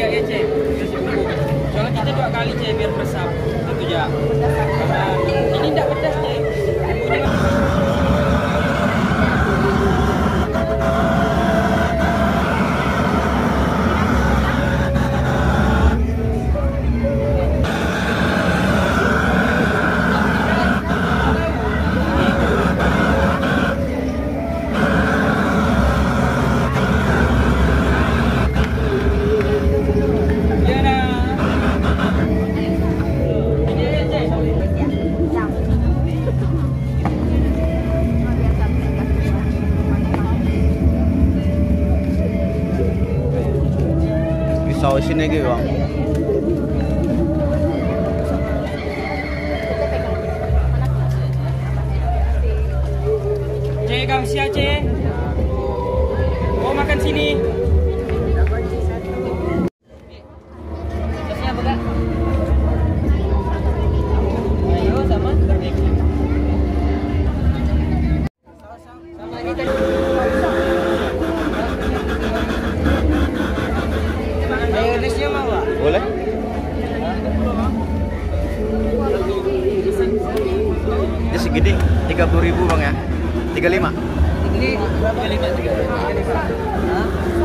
ya Cek. Soalnya kita 2 kali Cek biar meresap. Itu ya. Ini enggak pedas Cek. Sausin lagi bang. Cek, kamu siap Cek? Mau makan sini? Sosnya apa kak? Ayo sama. Sama ini kan. Mayonesnya mau Pak? Boleh? Ini segede 30.000 bang ya? 35? Ini berapa? 35.